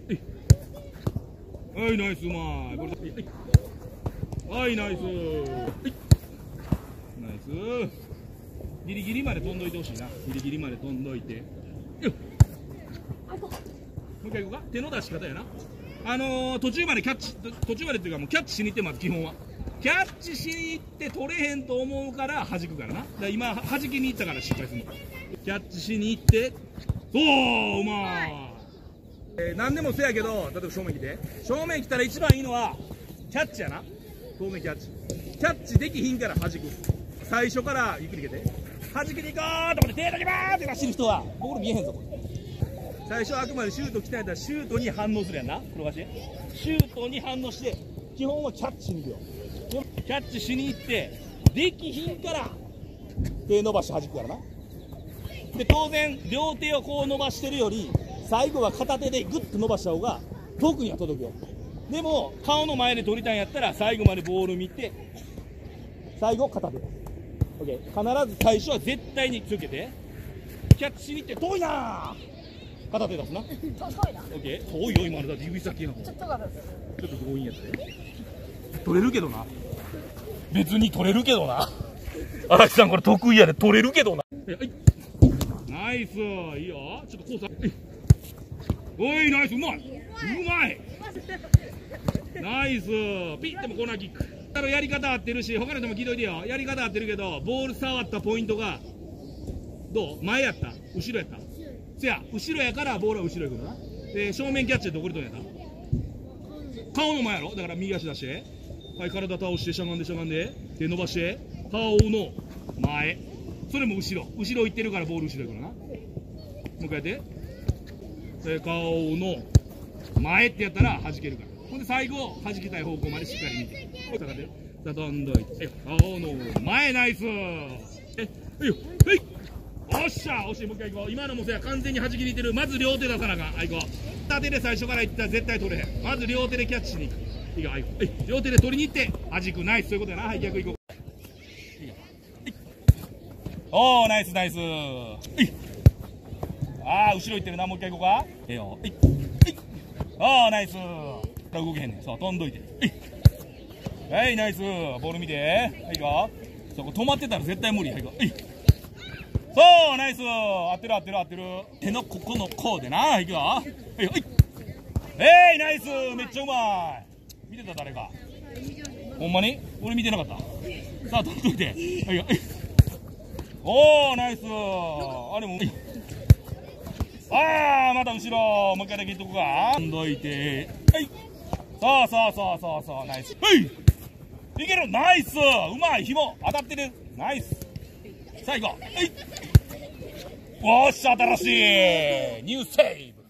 はい、ナイス、うまい。これはい、ナイス。ナイス。ギリギリまで飛んどいてほしいな。ギリギリまで飛んどいて。もう一回いこうか。手の出し方やな。途中までキャッチ、途中までっていうか、もうキャッチしに行って、まず基本は。キャッチしに行って取れへんと思うから弾くからな。だから今、弾きに行ったから失敗するの。キャッチしに行って、そう、うまい。何でもそうやけど、例えば正面来て。正面来たら一番いいのは、キャッチやな。正面キャッチ。キャッチできひんから弾く。最初からゆっくりいけて。弾けていこうと思って手だけバーって出してる人は、ボール見えへんぞ、これ。最初はあくまでシュート来たんやったらシュートに反応するやんな。転がして。シュートに反応して、基本はキャッチしに行くよ。キャッチしに行って、できひんから手伸ばして弾くからな。で、当然、両手をこう伸ばしてるより、最後は片手でグッと伸ばした方が遠くには届くよ。でも顔の前で取りたいんやったら最後までボール見て最後片手。 OK。 必ず最初は絶対につけてキャッチしに行って遠いなー片手出すな。 遠いな。 OK。 遠いよ今あれだって指先やもん。ちょっと強引やって取れるけどな。別に取れるけどな。荒木さんこれ得意やで取れるけどな。ナイス、いいよ。ちょっとコース。おい、ナイス、うまい。うまい。ナイス。ピッてもコーナーキック。やり方合ってるし、他の人も聞いといてよ。やり方合ってるけど、ボール触ったポイントが。どう？前やった？後ろやった？せや、後ろやからボールは後ろ行くのな。で、正面キャッチでどこで取るんやった？顔の前やろ？だから右足出して。はい、体倒して、しゃがんで、手伸ばして、顔の前。それも後ろ行ってるからボール後ろ行くのな。もう一回やって。顔の前ってやったら弾けるから。ほんで最後弾きたい方向までしっかり見て。下がって。どんどいて。顔の前、ナイス。いいよ。はい。おっしゃ、惜しい。もう一回行こう。今のもそうや、完全に弾きにいってる。まず両手出さなあかん。はい、行こう。片手で最初からいったら絶対取れへん。まず両手でキャッチしに行く。いいよ、はい。両手で取りに行って弾く。ナイス。そういうことやな。はい、逆行こう。おー、ナイス。あー、後ろ行ってるな。もう一回行こうか。ええよ。あー、ナイス。動けへんねん。そう、飛んどいて。はい、ナイス。ボール見て。はい、行こう。そこ止まってたら絶対無理。はい、行こう。そう、ナイス。合ってる。手のここのこうでな。はい、行くよ。はい、ナイス。めっちゃうまい。見てた誰か。ほんまに俺見てなかった。さあ、飛んどいて。はい、おー、ナイス。あれも。あー、また後ろ。もう一回だけいっとくか。飛んどいて。はい。そう、ナイス。はい。いける。ナイス。うまい。紐当たってる。ナイス。さあ行こう。はい。おーし、新しいニューセーブ。